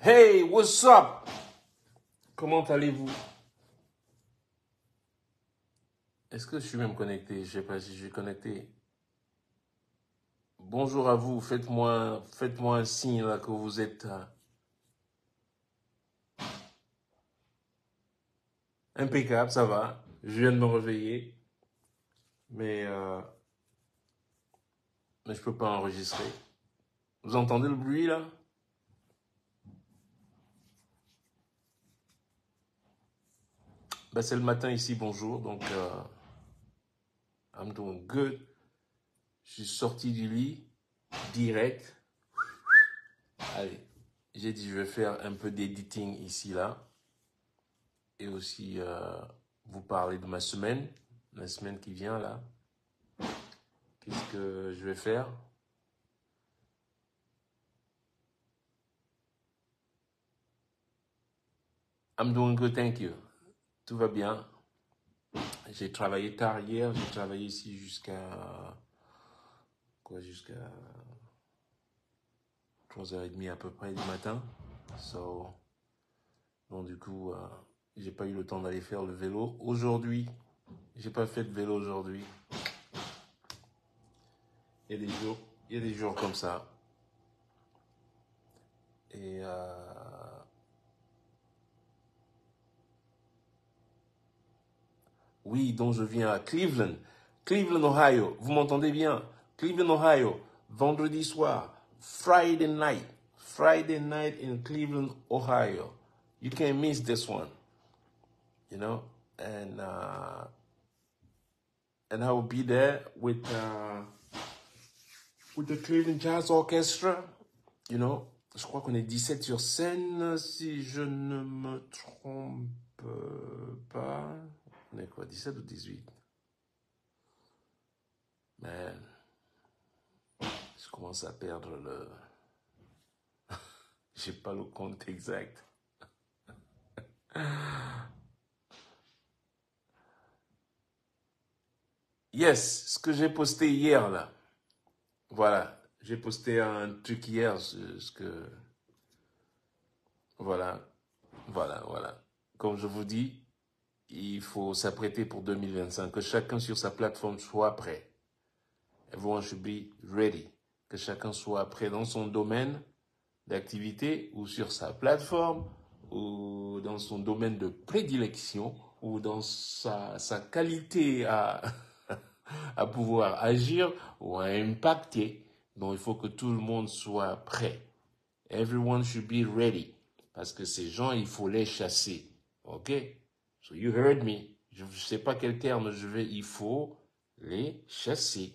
Hey, what's up? Comment allez-vous? Est-ce que je suis même connecté? Je sais pas si je suis connecté. Bonjour à vous, faites-moi un signe là que vous êtes impeccable, ça va. Je viens de me réveiller, mais, euh, mais je peux pas enregistrer. Vous entendez le bruit là? Ben, c'est le matin ici, bonjour, donc I'm doing good. Je suis sorti du lit, direct. Allez, j'ai dit je vais faire un peu d'editing ici là. Et aussi vous parler de ma semaine, la semaine qui vient là. Qu'est-ce que je vais faire? I'm doing good, thank you. Tout va bien. J'ai travaillé tard hier, j'ai travaillé ici jusqu'à 3h30 à peu près du matin. Donc du coup, j'ai pas eu le temps d'aller faire le vélo. Aujourd'hui, j'ai pas fait de vélo aujourd'hui. Il y a des jours comme ça. Et oui, donc je viens à Cleveland. Cleveland, Ohio. Vous m'entendez bien? Cleveland, Ohio. Vendredi soir. Friday night. Friday night in Cleveland, Ohio. You can't miss this one. You know? And I will be there with the Cleveland Jazz Orchestra. You know? Je crois qu'on est 17 sur scène, si je ne me trompe pas. On est quoi, 17 ou 18? Man, je commence à perdre le... J'ai pas le compte exact. Yes, ce que j'ai posté hier là. Voilà, j'ai posté un truc hier, voilà, voilà. Comme je vous dis, il faut s'apprêter pour 2025, que chacun sur sa plateforme soit prêt. Everyone should be ready. Que chacun soit prêt dans son domaine d'activité ou sur sa plateforme ou dans son domaine de prédilection ou dans sa qualité à, à pouvoir agir ou à impacter. Donc il faut que tout le monde soit prêt. Everyone should be ready. Parce que ces gens, il faut les chasser. OK? So you heard me. Je ne sais pas quel terme je vais. Il faut les chasser.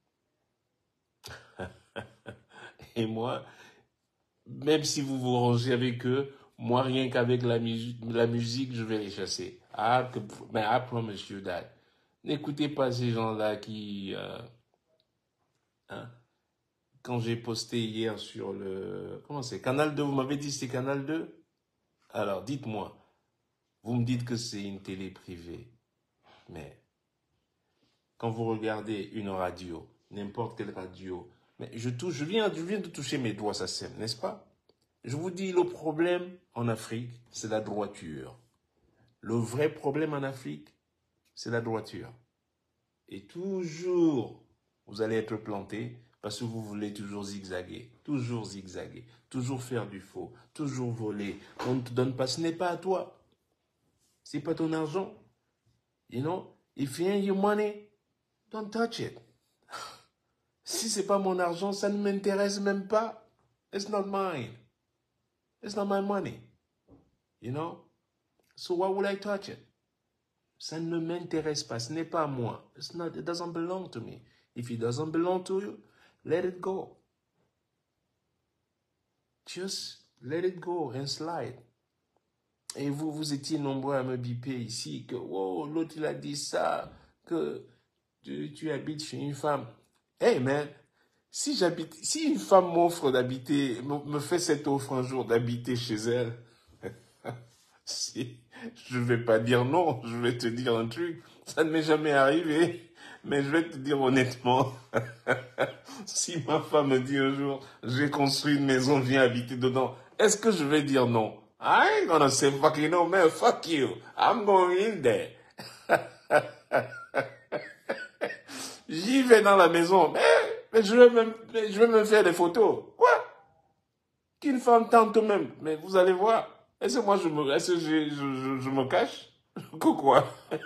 Et moi, même si vous vous rangez avec eux, moi, rien qu'avec la musique, je vais les chasser. Mais I promise you that. N'écoutez pas ces gens-là qui... hein, quand j'ai posté hier sur le... Comment c'est? Canal 2, vous m'avez dit c'est Canal 2? Alors, dites-moi. Vous me dites que c'est une télé privée. Mais quand vous regardez une radio, n'importe quelle radio, mais je viens de toucher mes doigts, ça sème, n'est-ce pas? Je vous dis, le problème en Afrique, c'est la droiture. Le vrai problème en Afrique, c'est la droiture. Et toujours, vous allez être planté parce que vous voulez toujours zigzaguer, toujours faire du faux, toujours voler. On ne te donne pas, ce n'est pas à toi. C'est pas ton argent. You know, if it ain't your money, don't touch it. Si c'est pas mon argent, ça ne m'intéresse même pas. It's not mine. It's not my money. You know? So why would I touch it? Ça ne m'intéresse pas. Ce n'est pas moi. It doesn't belong to me. If it doesn't belong to you, let it go. Just let it go and slide. Et vous étiez nombreux à me biper ici que, oh, l'autre il a dit ça, que tu habites chez une femme. Hey man, si une femme m'offre d'habiter, me fait cette offre un jour d'habiter chez elle, je vais pas dire non, je vais te dire un truc. Ça ne m'est jamais arrivé, mais je vais te dire honnêtement, si ma femme me dit un jour, j'ai construit une maison, viens habiter dedans, Est-ce que je vais dire non? I ain't gonna say fucking no, man. Fuck you. I'm going in there. J'y vais dans la maison. Mais je vais même faire des photos. Quoi? Qu'une femme tente même. Mais vous allez voir. Est-ce que moi, est-ce que je me cache? Quoi?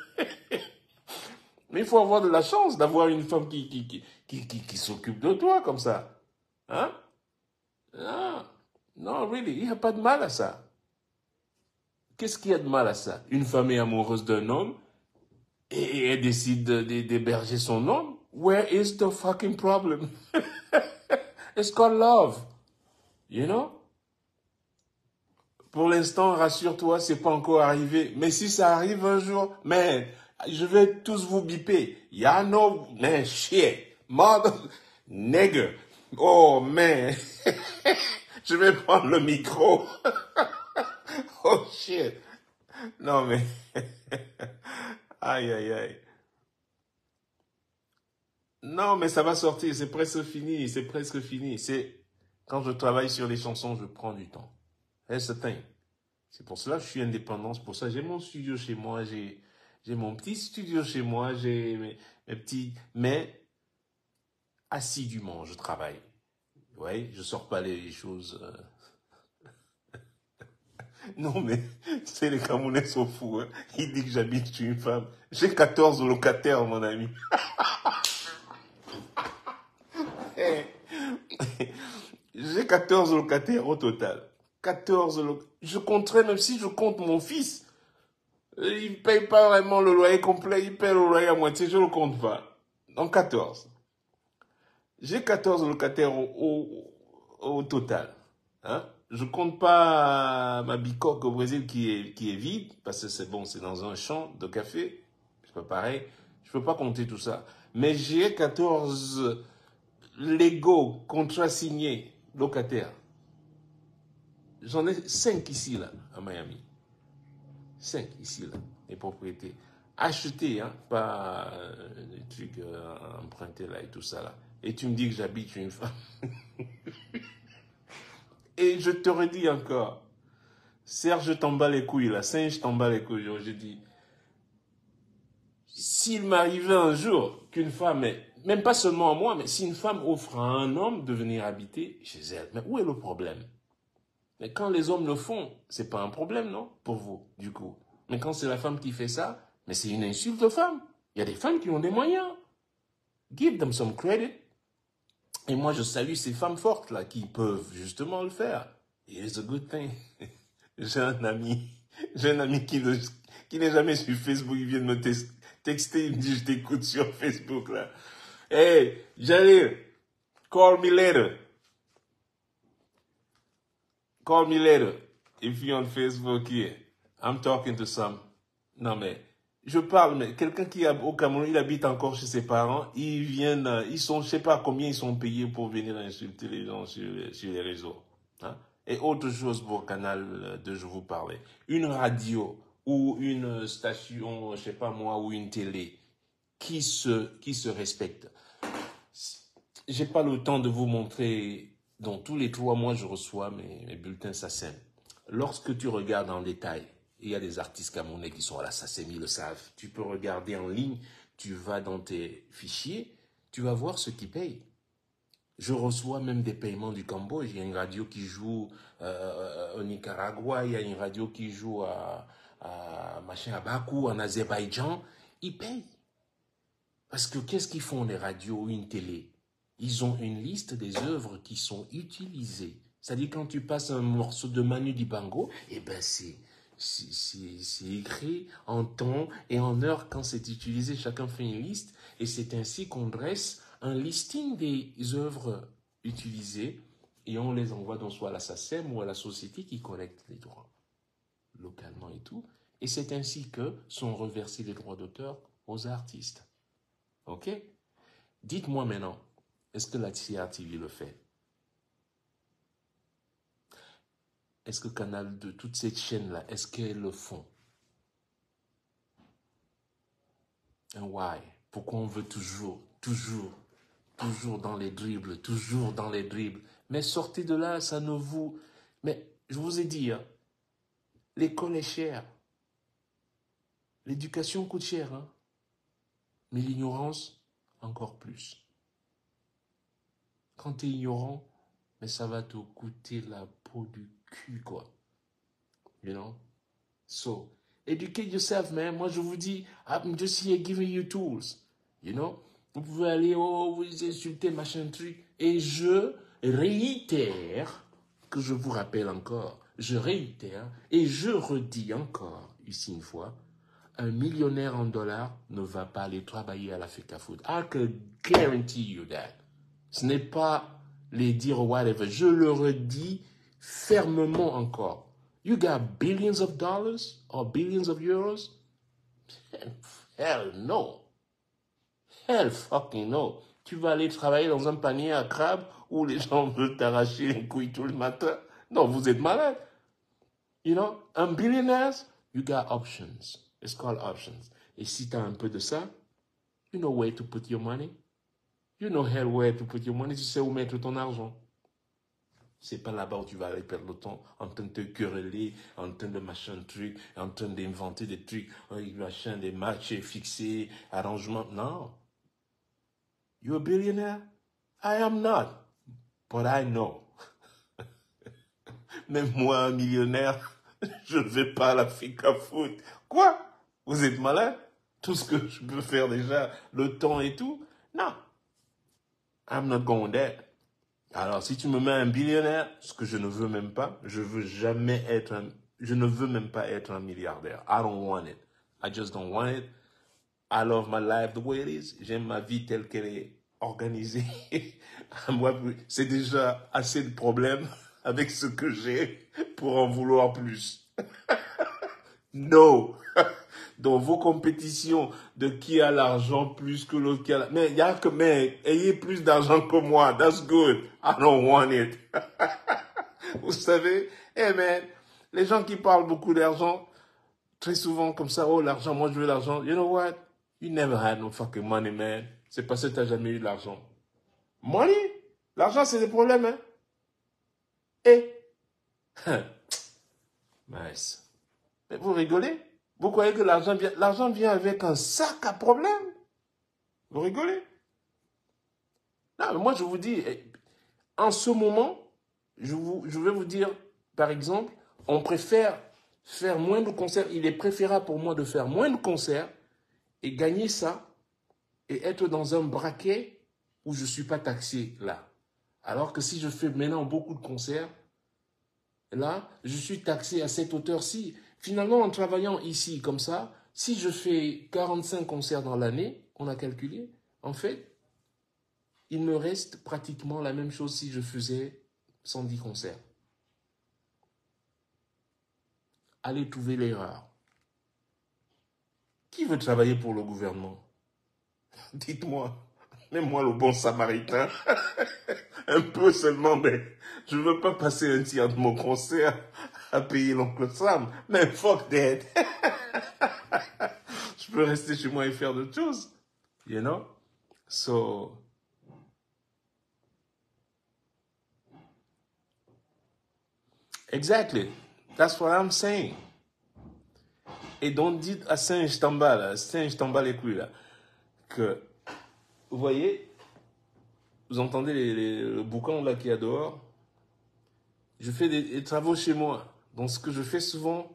Mais il faut avoir de la chance d'avoir une femme qui s'occupe de toi comme ça. Hein? Ah, non, really, il n'y a pas de mal à ça. Qu'est-ce qu'il y a de mal à ça? Une femme est amoureuse d'un homme et elle décide d'héberger son homme. Where is the fucking problem? It's called love. You know? Pour l'instant, rassure-toi, c'est pas encore arrivé. Mais si ça arrive un jour, man, je vais tous vous biper. Y'all know, man, shit. Mother, nigger. Oh, man. Je vais prendre le micro. Oh, shit. Non, mais... Aïe, aïe, aïe. Non, mais ça va sortir, c'est presque fini, c'est presque fini. Quand je travaille sur les chansons, je prends du temps. That's the thing. C'est pour cela que je suis indépendant, c'est pour ça que j'ai mon studio chez moi, j'ai mon petit studio chez moi, j'ai mes petits... Mais assidûment, je travaille. Ouais, je sors pas les choses... Non, mais c'est les Camerounais sont fous. Hein. Il dit que j'habite chez une femme. J'ai 14 locataires, mon ami. J'ai 14 locataires au total. 14 locataires. Je compterai, même si je compte mon fils. Il ne paye pas vraiment le loyer complet, il paye le loyer à moitié, je ne le compte pas. Donc 14. J'ai 14 locataires au total. Hein? Je compte pas ma bicoque au Brésil qui est vide, parce que c'est bon, c'est dans un champ de café. C'est pas pareil. Je peux pas compter tout ça. Mais j'ai 14 légaux, contrats signés, locataires. J'en ai 5 ici, là, à Miami. 5 ici, là, les propriétés. Achetés, hein, pas des trucs empruntés, là, et tout ça, là. Et tu me dis que j'habite chez une femme. Et je te redis encore, Serge t'en bats les couilles, là, Singe t'en bats les couilles. Je dis, s'il m'arrivait un jour qu'une femme, même pas seulement à moi, mais si une femme offre à un homme de venir habiter chez elle, mais où est le problème? Mais quand les hommes le font, c'est pas un problème, non? Pour vous, du coup. Mais quand c'est la femme qui fait ça, mais c'est une insulte aux femmes. Il y a des femmes qui ont des moyens. Give them some credit. Et moi, je salue ces femmes fortes, là, qui peuvent justement le faire. It's a good thing. J'ai un ami qui n'est jamais sur Facebook, il vient de me texter, il me dit, je t'écoute sur Facebook, là. Hey, Jalil, call me later. Call me later. If you're on Facebook here. I'm talking to some. Non, mais, je parle, mais quelqu'un qui est au Cameroun, il habite encore chez ses parents, ils viennent, ils sont, je sais pas combien ils sont payés pour venir insulter les gens sur les réseaux. Hein? Et autre chose pour Canal de je vous parlais. Une radio ou une station, je sais pas moi, ou une télé qui se respecte. J'ai pas le temps de vous montrer. Donc, tous les 3 mois, je reçois mes bulletins SACEM. Lorsque tu regardes en détail, il y a des artistes camerounais qui sont à la SACEM, ils le savent. Tu peux regarder en ligne, tu vas dans tes fichiers, tu vas voir ce qu'ils payent. Je reçois même des paiements du Cambodge. Il y a une radio qui joue au Nicaragua, il y a une radio qui joue à Bakou, en Azerbaïdjan. Ils payent. Parce que qu'est-ce qu'ils font les radios ou une télé? Ils ont une liste des œuvres qui sont utilisées. C'est-à-dire quand tu passes un morceau de Manu Dibango, eh ben c'est écrit en temps et en heure quand c'est utilisé. Chacun fait une liste et c'est ainsi qu'on dresse un listing des œuvres utilisées et on les envoie donc soit à la SACEM ou à la société qui collecte les droits localement et tout. Et c'est ainsi que sont reversés les droits d'auteur aux artistes. Ok? Dites-moi maintenant, est-ce que la CRTV le fait? Est-ce que Canal de toutes ces chaînes-là, est-ce qu'elles le font? And why? Pourquoi on veut toujours dans les dribbles, toujours dans les dribbles? Mais sortez de là, ça ne vous... Mais Je vous ai dit, hein, l'école est chère. L'éducation coûte cher, hein. Mais l'ignorance, encore plus. Quand tu es ignorant, mais ça va te coûter la peau du cul, quoi. You know? So, educate yourself, man. Moi, je vous dis, I'm just here giving you tools. You know? Vous pouvez aller, oh, vous insulter, machin truc. Et je réitère, que je vous rappelle encore, je réitère, et je redis encore, ici une fois, un millionnaire en dollars ne va pas aller travailler à la Africa Food. I can guarantee you that. Ce n'est pas les dire whatever. Je le redis fermement encore. You got billions of dollars or billions of euros? Hell no. Hell fucking no. Tu vas aller travailler dans un panier à crabes où les gens veulent t'arracher les couilles tout le matin? Non, vous êtes malade. You know, un billionaire, you got options. It's called options. Et si tu as un peu de ça, you know where to put your money. You know hell where to put your money. Tu sais où mettre ton argent. C'est pas là-bas où tu vas aller perdre le temps en train de te quereller, en train de machin truc, en train d'inventer des trucs, machin, des matchs fixés, arrangements. Non. You're a billionaire? I am not. But I know. Même moi, un millionnaire, je ne vais pas à l'Africa Food. Quoi? Vous êtes malade? Tout ce que je peux faire déjà, le temps et tout? Non. I'm not going there. Alors, si tu me mets un billionnaire, ce que je ne veux même pas, je ne veux même pas être un milliardaire. I don't want it. I just don't want it. I love my life the way it is. J'aime ma vie telle qu'elle est organisée. Moi, c'est déjà assez de problèmes avec ce que j'ai pour en vouloir plus. No. Dans vos compétitions de qui a l'argent plus que l'autre qui a mais il y a que mais ayez plus d'argent que moi. That's good. I don't want it. Vous savez, hey man, les gens qui parlent beaucoup d'argent, très souvent comme ça, oh l'argent, moi je veux l'argent. You know what? You never had no fucking money, man. C'est parce que t'as jamais eu de l'argent. Money? L'argent, c'est des problèmes, hein? Eh? Nice. Mais vous rigolez? Vous croyez que l'argent vient avec un sac à problème? Vous rigolez? Non, mais moi je vous dis, en ce moment, je vais vous dire, par exemple, on préfère faire moins de concerts. Il est préférable pour moi de faire moins de concerts et gagner ça et être dans un braquet où je ne suis pas taxé là. Alors que si je fais maintenant beaucoup de concerts, là, je suis taxé à cette hauteur-ci. Finalement, en travaillant ici comme ça, si je fais 45 concerts dans l'année, on a calculé, en fait, il me reste pratiquement la même chose si je faisais 110 concerts. Allez trouver l'erreur. Qui veut travailler pour le gouvernement? Dites-moi. Mets-moi le bon samaritain. Un peu seulement, mais je ne veux pas passer un tiers de mon concert à payer l'oncle Sam. Mais fuck that. Je peux rester chez moi et faire d'autres choses. You know? So, exactly. That's what I'm saying. Et donc, dites à Singe Tamba, les couilles, là, que, vous voyez, vous entendez le boucan là qu'il y a dehors? Je fais des travaux chez moi. Donc, ce que je fais souvent,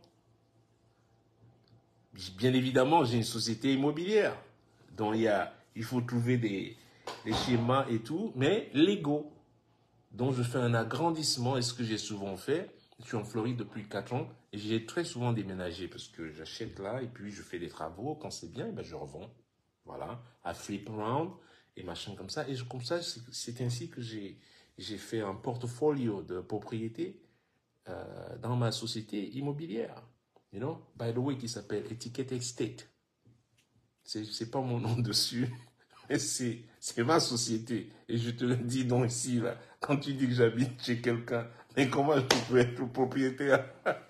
bien évidemment, j'ai une société immobilière. Donc, il faut trouver des schémas et tout, mais légaux. Donc, je fais un agrandissement. Et ce que j'ai souvent fait, je suis en Floride depuis 4 ans et j'ai très souvent déménagé parce que j'achète là et puis je fais des travaux. Quand c'est bien, ben, je revends. Voilà, à flip around et machin comme ça. Et comme ça, c'est ainsi que j'ai fait un portfolio de propriétés dans ma société immobilière. You know, by the way, qui s'appelle Etiquette Estate. C'est pas mon nom dessus, mais c'est ma société. Et je te le dis donc ici, là, quand tu dis que j'habite chez quelqu'un, mais comment je peux être propriétaire?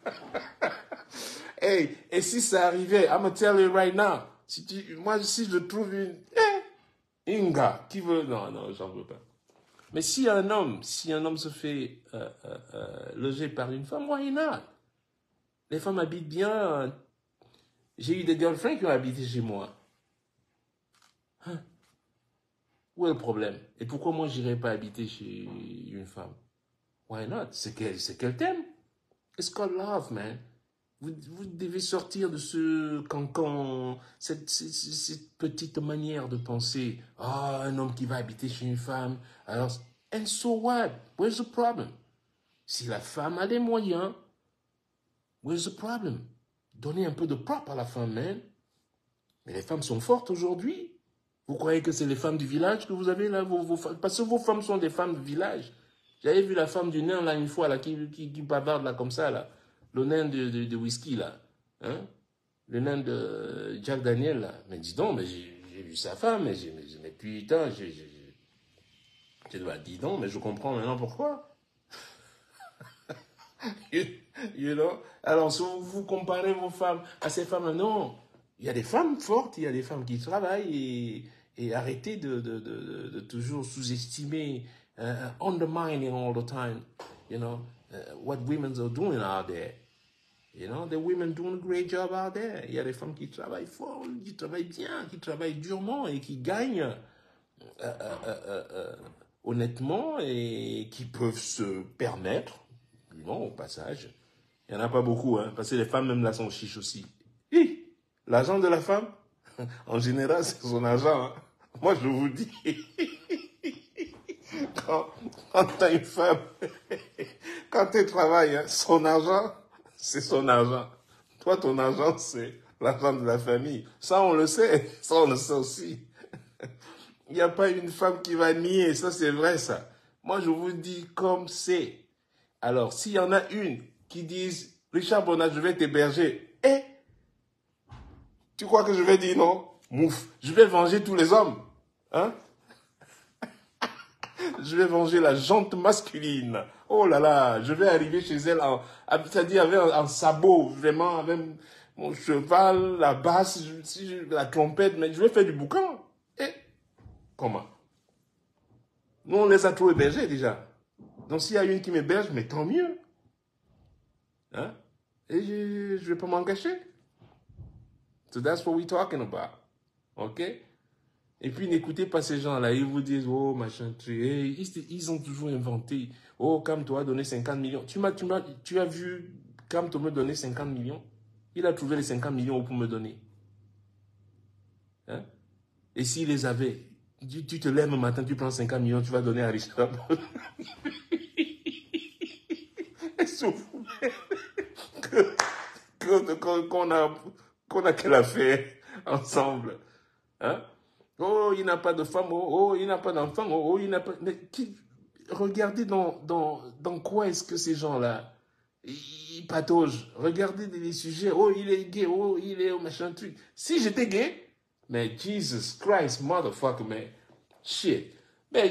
Hey, et si ça arrivait, I'm gonna tell you right now, si je trouve une gars qui veut, non, j'en veux pas. Mais si un homme se fait loger par une femme, why not? Les femmes habitent bien. J'ai eu des girlfriends qui ont habité chez moi. Hein? Où est le problème? Et pourquoi moi, je n'irais pas habiter chez une femme? Why not? C'est qu'elle t'aime. It's called love, man. Vous devez sortir de ce cancan, cette petite manière de penser. Ah, un homme qui va habiter chez une femme. Alors, and so what? Where's the problem? Si la femme a les moyens, where's the problem? Donnez un peu de propre à la femme, man. Mais les femmes sont fortes aujourd'hui. Vous croyez que c'est les femmes du village que vous avez là, parce que vos femmes sont des femmes du village. J'avais vu la femme du nain là une fois là, qui bavarde là comme ça là. Le nain de whisky là. Hein? Le nain de Jack Daniel là. Mais dis donc, mais j'ai vu sa femme, mais putain, je dois dire donc, mais je comprends maintenant pourquoi. You know? Alors, si vous comparez vos femmes à ces femmes, non. Il y a des femmes fortes, il y a des femmes qui travaillent et arrêtez de toujours sous-estimer, undermining all the time, you know, what women are doing out there. You know, the women doing a great job out there. Il y a des femmes qui travaillent fort, qui travaillent bien, qui travaillent durement et qui gagnent honnêtement et qui peuvent se permettre, non, au passage. Il n'y en a pas beaucoup, hein, parce que les femmes même là sont chiches aussi. L'argent de la femme, en général, c'est son argent. Hein. Moi, je vous dis, quand tu as une femme, quand elle travaille, hein, son argent, c'est son argent. Toi, ton argent, c'est l'argent de la famille. Ça, on le sait. Ça, on le sait aussi. Il n'y a pas une femme qui va nier. Ça, c'est vrai, ça. Moi, je vous dis comme c'est. Alors, s'il y en a une qui dit, Richard Bonnat, je vais t'héberger. Tu crois que je vais dire non? Mouf, je vais venger tous les hommes. Hein? Je vais venger la jante masculine. Oh là là, je vais arriver chez elle, c'est-à-dire avec un sabot, vraiment, avec mon cheval, la basse, la trompette, mais je vais faire du boucan. Comment? Nous, on les a trop hébergés déjà. Donc, s'il y a une qui m'héberge, mais tant mieux. Hein? Et je ne vais pas m'en cacher. So that's what we're talking about. OK? Et puis, n'écoutez pas ces gens-là. Ils vous disent, oh, machin, ils ont toujours inventé. Oh, Cam t'a donné 50 millions. Tu as vu Cam me donner 50 millions? Il a trouvé les 50 millions pour me donner. Hein? Et s'il les avait, tu te lèves le matin, tu prends 50 millions, tu vas donner à Richard. qu'on a qu'elle a fait ensemble. Hein? Oh, il n'a pas de femme, oh, il n'a pas d'enfant, oh, il n'a pas... Mais regardez dans quoi est-ce que ces gens-là, ils pataugent. Regardez les sujets, oh, il est gay, oh, il est machin truc. Si j'étais gay, mais Jesus Christ, motherfucker, mais shit. Mais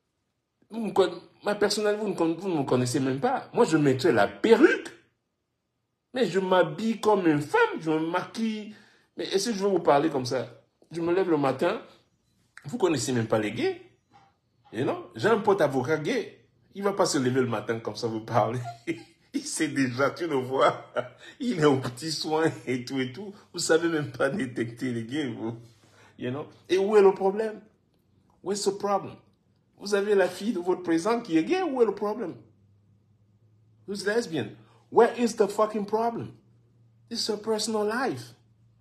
ma personnalité, vous ne me connaissez même pas. Moi, je mettrais la perruque. Mais je m'habille comme une femme, je me maquille. Mais est-ce que je vais vous parler comme ça? Je me lève le matin, vous ne connaissez même pas les gays. Et non, j'ai un pote avocat gay. Il ne va pas se lever le matin comme ça vous parler. Il sait déjà, tu le vois. Il est aux petits soins et tout et tout. Vous ne savez même pas détecter les gays, vous. You know? Et où est le problème? Where's the problem? Vous avez la fille de votre président qui est gay, où est le problème? Who's lesbian? Where is the fucking problem? It's her personal life.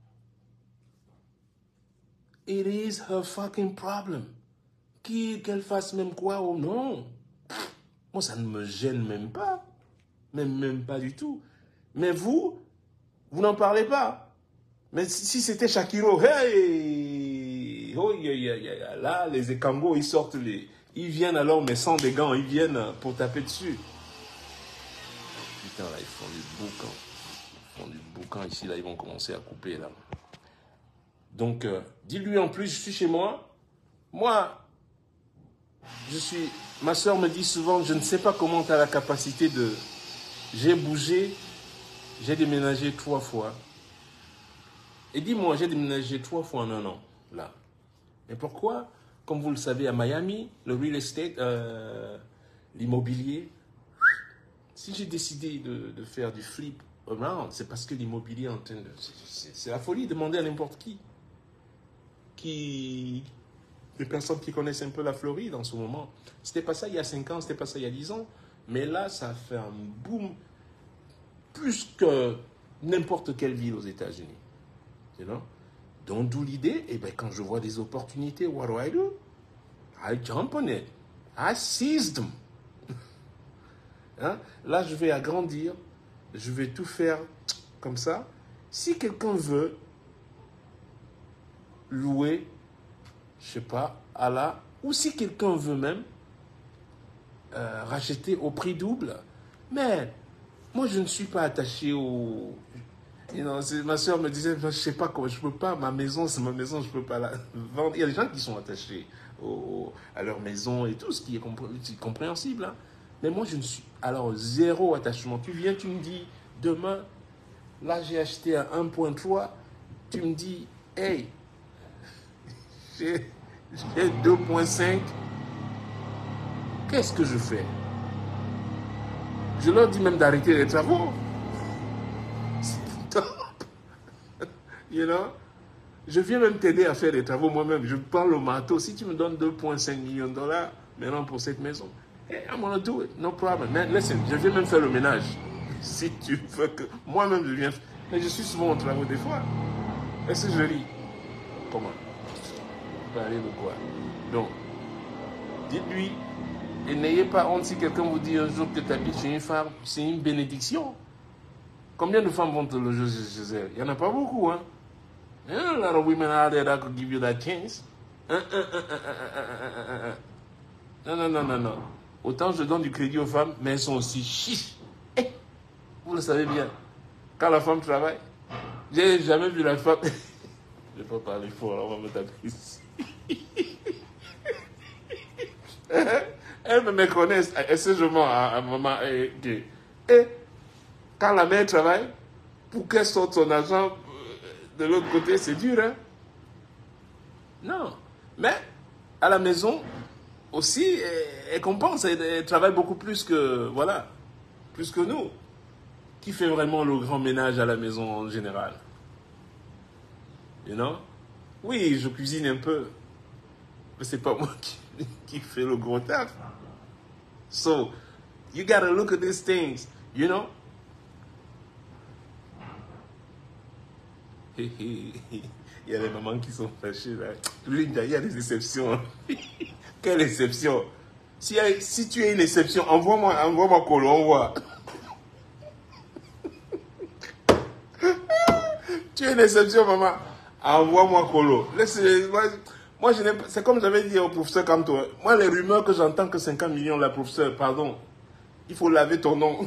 It is her fucking problem. Qu'elle fasse même quoi ou non. Moi, ça ne me gêne même pas. Même pas du tout. Mais vous n'en parlez pas. Mais si c'était Shakiro, hey! Oh, là, les écangos, ils sortent ils viennent alors, mais sans des gants, ils viennent pour taper dessus. Putain, là, ils font du boucan. Ils font du boucan ici, là, ils vont commencer à couper, là. Donc, dis-lui en plus, je suis chez moi. Moi, ma soeur me dit souvent, je ne sais pas comment tu as la capacité de... J'ai bougé, j'ai déménagé 3 fois. Et dis-moi, j'ai déménagé 3 fois en un an, là. Mais pourquoi, Comme vous le savez, à Miami, le real estate, l'immobilier, si j'ai décidé de faire du flip around, c'est parce que l'immobilier est en train de... C'est la folie, demandez à n'importe qui... Les personnes qui connaissent un peu la Floride en ce moment. C'était pas ça il y a 5 ans, c'était pas ça il y a 10 ans. Mais là, ça fait un boom plus que n'importe quelle ville aux États-Unis. You know? Donc, d'où l'idée, eh ben, quand je vois des opportunités, what do I do? I jump on it. I seize them. Hein? Là, je vais agrandir. Je vais tout faire comme ça. Si quelqu'un veut louer, je sais pas, à la... Ou si quelqu'un veut même racheter au prix double. Mais moi, je ne suis pas attaché au... You know, ma soeur me disait, je ne sais pas comment, je peux pas, ma maison, c'est ma maison, je ne peux pas la vendre. Il y a des gens qui sont attachés à leur maison et tout, ce qui est compréhensible. Hein. Mais moi, je ne suis... Alors, zéro attachement. Tu viens, tu me dis, demain, là, j'ai acheté à 1.3, tu me dis, hey, j'ai 2.5, qu'est-ce que je fais? Je leur dis même d'arrêter les travaux. You know? Je viens même t'aider à faire des travaux moi-même. Je prends le marteau. Si tu me donnes 2,5 millions de dollars maintenant pour cette maison, hey, I'm gonna do it, no problem. Man, listen, je viens même faire le ménage. Si tu veux que... Moi-même, je viens... Mais je suis souvent au travail des fois. Est-ce que je lis? Comment? Parler de quoi? Donc, dites-lui, et n'ayez pas honte si quelqu'un vous dit un jour que tu habites chez une femme, c'est une bénédiction. Combien de femmes vont te loger chez elles? Il n'y en a pas beaucoup, hein? There are a lot of women out there that could give you that chance. Non. Autant je donne du crédit aux femmes, mais elles sont aussi chiches. Eh, vous le savez bien. Quand la femme travaille, j'ai jamais vu la femme... Je ne vais pas parler fort, on va me taper ici. Elles me méconnaissent. Est-ce que je mens à maman? Et quand la mère travaille, pour qu'elle sorte son argent de l'autre côté, c'est dur, hein? Non. Mais à la maison, aussi, elle compense. Elle travaille beaucoup plus que, voilà, plus que nous. Qui fait vraiment le grand ménage à la maison en général? You know? Oui, je cuisine un peu. Mais c'est pas moi qui fait le gros taf. So, you gotta look at these things, you know? Il y a des mamans qui sont fâchées là. Linda, il y a des exceptions. Quelle exception? Si tu es une exception, envoie-moi Colo, on voit. Tu es une exception, maman. Envoie-moi Colo. Moi, c'est comme j'avais dit au professeur Kanto. Moi, les rumeurs que j'entends que 50 millions, la professeur, pardon, il faut laver ton nom.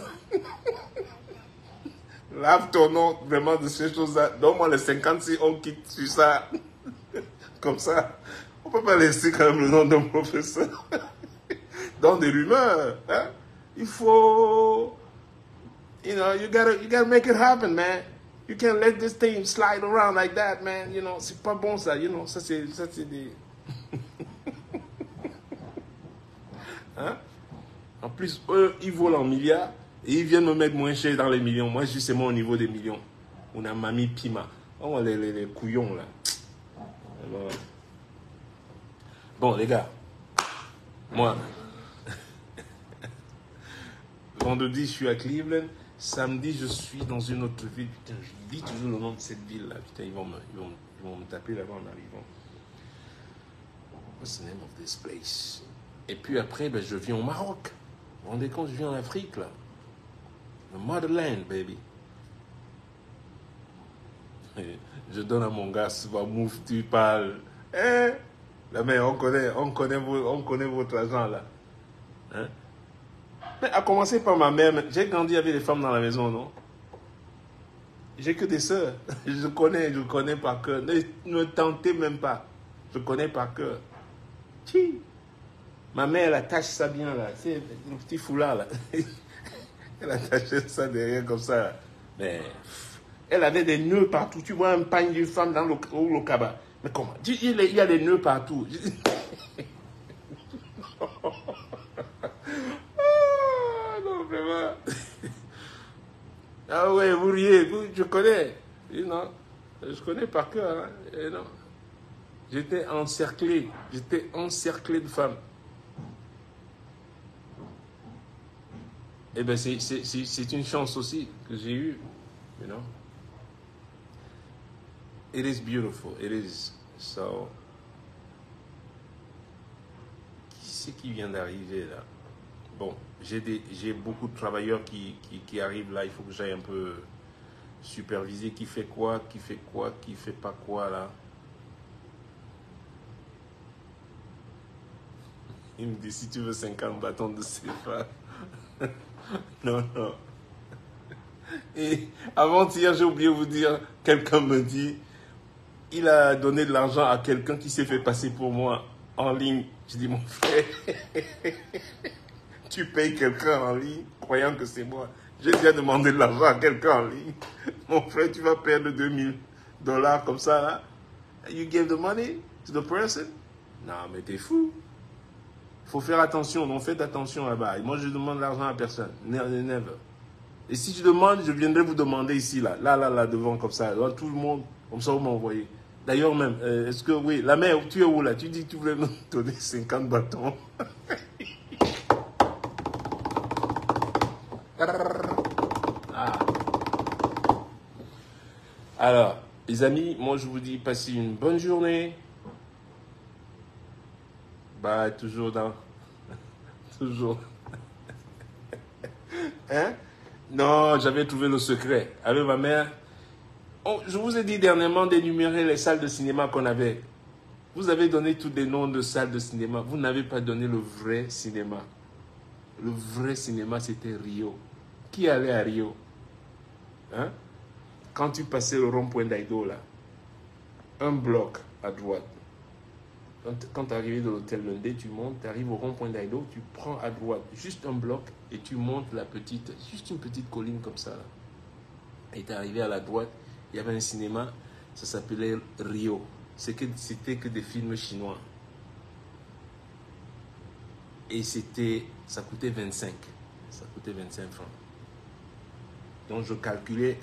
Lave ton nom vraiment de ces choses-là. Donne-moi les 50 si on quitte sur ça. Comme ça. On ne peut pas laisser quand même le nom d'un professeur. Dans des rumeurs. Hein? Il faut... You know, you gotta make it happen, man. You can't let this thing slide around like that, man. You know, c'est pas bon ça. You know, ça c'est des... Hein? En plus, eux, ils volent en milliards. Et ils viennent me mettre moins cher dans les millions. Moi, justement, au niveau des millions. On a Mamie Pima. Oh, les couillons, là. Alors... Bon, les gars. Moi, vendredi, je suis à Cleveland. Samedi, je suis dans une autre ville. Putain, je dis toujours le nom de cette ville-là. Putain, ils vont me taper là-bas en arrivant. What's the name of this place? Et puis après, ben, je viens au Maroc. Vous vous rendez compte, je viens en Afrique, là. The motherland, baby. Je donne à mon gars, Mouf, tu parles. Eh, la mère, on connaît votre argent, là. Hein? Mais à commencer par ma mère, j'ai grandi avec des femmes dans la maison, non? J'ai que des sœurs. Je connais par cœur. Ne me tentez même pas. Je connais par cœur. Chi. Ma mère, elle attache ça bien, là. C'est le petit foulard, là. Elle attachait ça derrière comme ça. Mais elle avait des nœuds partout. Tu vois un pagne d'une femme dans le kaba. Mais comment? Il y a des nœuds partout. Ah, non, vraiment. Ah ouais, vous riez, je connais. Et non, je connais par cœur. Hein. Et non. J'étais encerclé de femmes. Eh bien, c'est une chance aussi que j'ai eue, you know. It is beautiful, it is. So, qui c'est qui vient d'arriver là? Bon, j'ai beaucoup de travailleurs qui arrivent là, il faut que j'aille un peu superviser qui fait quoi, qui fait pas quoi là. Il me dit, si tu veux 50 bâtons de CFA. Non, non. Et avant-hier, j'ai oublié de vous dire, quelqu'un me dit, il a donné de l'argent à quelqu'un qui s'est fait passer pour moi en ligne. Je dis, mon frère, tu payes quelqu'un en ligne, croyant que c'est moi. J'ai déjà demandé de l'argent à quelqu'un en ligne. Mon frère, tu vas perdre $2000 comme ça, là. You gave the money to the person? Non, mais t'es fou. Faut faire attention, donc faites attention là-bas. Et moi, je demande l'argent à personne. Never. Et si je demande, je viendrai vous demander ici, là, devant, comme ça. Devant tout le monde, comme ça, vous m'envoyez. D'ailleurs, même, est-ce que, oui, la mère, tu es où, là? Tu dis que tu voulais me donner 50 bâtons. Ah. Alors, les amis, moi, je vous dis, passez une bonne journée. Bah, toujours dans... Toujours. Hein? Non, j'avais trouvé le secret. Avec ma mère, je vous ai dit dernièrement d'énumérer les salles de cinéma qu'on avait. Vous avez donné tous les noms de salles de cinéma. Vous n'avez pas donné le vrai cinéma. Le vrai cinéma, c'était Rio. Qui allait à Rio? Hein? Quand tu passais le rond-point d'Aïdo, là, un bloc à droite. Quand tu arrives de l'hôtel Lundé, tu montes, tu arrives au rond-point d'Aïdo, tu prends à droite juste un bloc et tu montes juste une petite colline comme ça. Là. Et tu es arrivé à la droite, il y avait un cinéma, ça s'appelait Rio. C'était que des films chinois. Et ça coûtait 25. Ça coûtait 25 francs. Donc je calculais,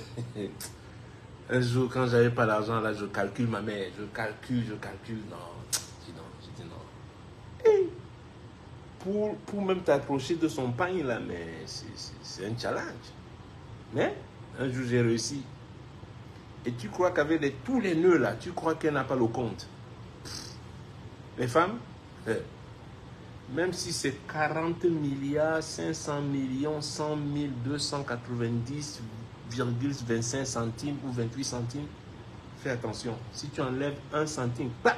un jour quand j'avais pas d'argent, là, je calcule ma mère, je calcule, non. Je dis non. Pour même t'approcher de son pain, là, mais c'est un challenge. Mais un jour, j'ai réussi. Et tu crois qu'avec tous les nœuds, là, tu crois qu'elle n'a pas le compte. Les femmes, même si c'est 40 milliards, 500 millions, 100 290,25 centimes ou 28 centimes, fais attention. Si tu enlèves 1 centime, bah!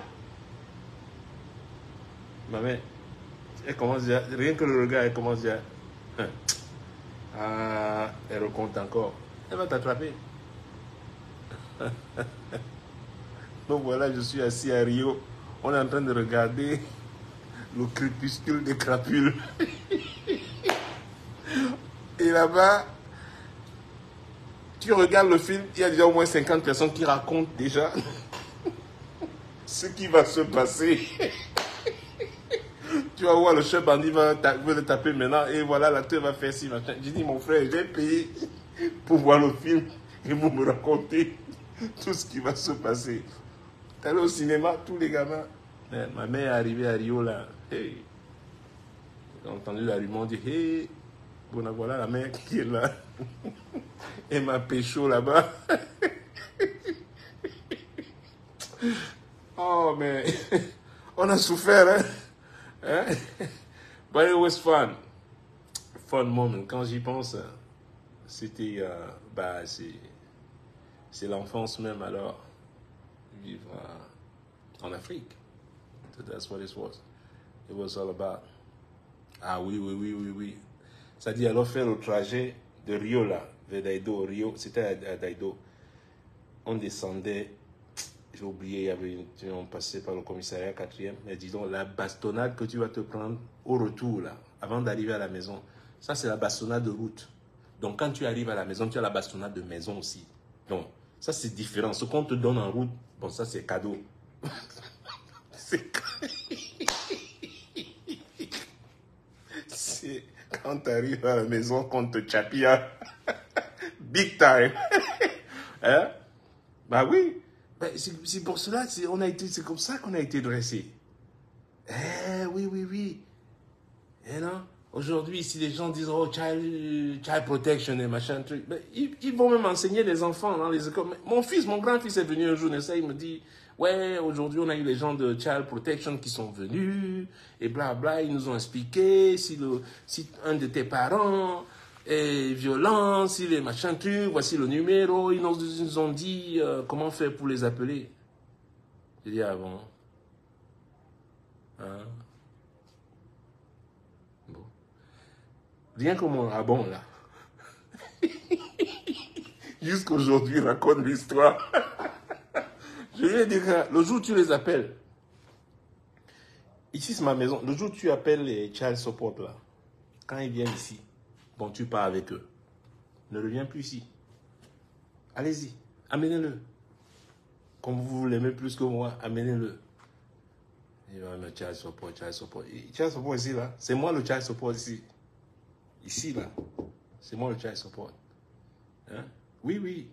Ma mère, elle commence déjà, rien que le regard, elle commence déjà. Ah, elle recompte encore. Elle va t'attraper. Donc voilà, je suis assis à Rio. On est en train de regarder le crépuscule des crapules. Et là-bas, tu regardes le film, il y a déjà au moins 50 personnes qui racontent déjà ce qui va se passer. Tu vas voir, le chef bandit veut le taper maintenant et voilà, l'acteur va faire ci, machin. J'ai dit, mon frère, j'ai payé pour voir le film et vous me racontez tout ce qui va se passer. T'es allé au cinéma, tous les gamins. Ma mère est arrivée à Rio là. Hey. J'ai entendu la rumeur dire, hey, bon, voilà la mère qui est là. Et m'a pécho là-bas. Oh, mais on a souffert, hein? But it was fun. Fun moment. Quand j'y pense, c'était, c'est l'enfance même alors. Vivre en Afrique. So that's what it was all about. Ah oui. Ça dit alors faire le trajet de Rio là, vers Daido. Rio, c'était à Daido. On descendait. J'ai oublié, on passait par le commissariat 4e, mais disons, la bastonnade que tu vas te prendre au retour, là, avant d'arriver à la maison, ça, c'est la bastonnade de route. Donc, quand tu arrives à la maison, tu as la bastonnade de maison aussi. Donc, ça, c'est différent. Ce qu'on te donne en route, bon, ça, c'est cadeau. C'est quand tu arrives à la maison qu'on te chapia. Big time. Hein? Bah oui. Bah, c'est pour cela, c'est comme ça qu'on a été dressé. Oui, oui, oui. Et non? Aujourd'hui, si les gens disent, oh, child protection et machin, truc, ben, ils vont même enseigner les enfants dans les écoles. Mon grand-fils est venu un jour, il me dit, ouais, aujourd'hui, on a eu les gens de child protection qui sont venus, et blabla, ils nous ont expliqué si un de tes parents est violent, si les machins trucs, voici le numéro, ils nous ont dit comment faire pour les appeler. J'ai dit, ah bon? Hein? Bon. Rien que mon ah bon, là. Jusqu'aujourd'hui, raconte l'histoire. Je lui ai dit, le jour où tu les appelles, ici c'est ma maison, le jour où tu appelles les child support là, quand ils viennent ici, bon, tu pars avec eux. Ne reviens plus ici. Allez-y, amenez-le. Comme vous l'aimez plus que moi, amenez-le. Il va me child support, child support. Child support ici là, c'est moi le child support ici. Ici là, c'est moi le child support. Hein? Oui, oui.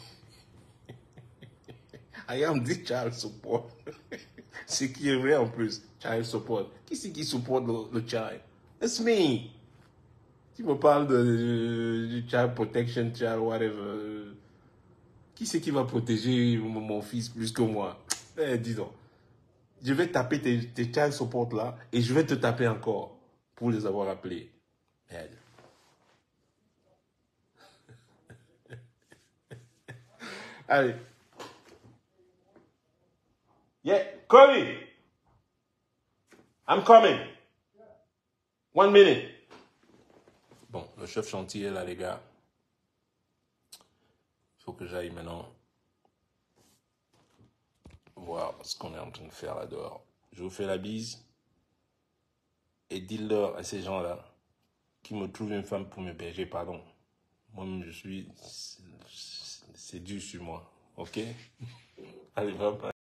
I am the child support. Ce qui est vrai en plus, child support. Qui c'est qui supporte le child? It's me. Tu me parles de child protection, child whatever. Qui c'est qui va protéger mon fils plus que moi? Dis donc. Je vais taper tes child support là et je vais te taper encore pour les avoir appelés. Merde. Allez. Yeah, Cody. I'm coming. 1 minute. Bon, le chef chantier est là, les gars. Il faut que j'aille maintenant voir ce qu'on est en train de faire là dehors. Je vous fais la bise. Et dis-leur à ces gens-là qui me trouvent une femme pour m'héberger, pardon. Moi-même, c'est dur sur moi. Ok? Allez, bye bye.